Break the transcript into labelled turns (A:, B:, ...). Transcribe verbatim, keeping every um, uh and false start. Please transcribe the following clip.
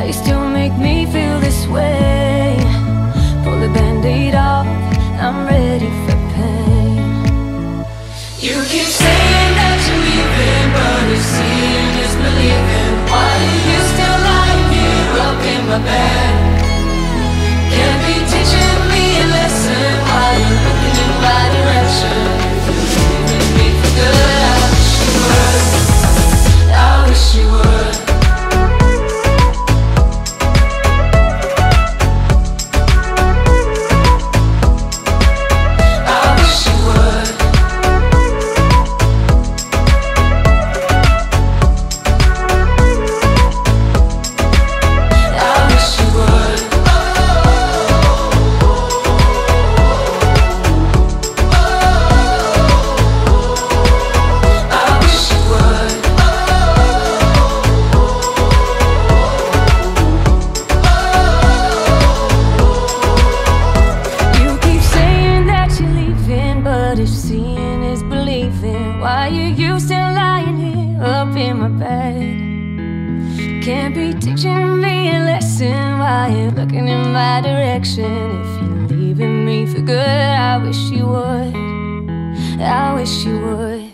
A: they still make me feel this way. Pull the band-aid off, I'm ready for pain. You keep saying that you're leaving, but if seeing is believing, why are you still lying here up in my bed? Can't be teaching me a lesson while you're looking in my direction. Leaving me for good, I wish you would. I wish you would. Why are you still lying here up in my bed? Can't be teaching me a lesson while you're looking in my direction. If you're leaving me for good, I wish you would. I wish you would.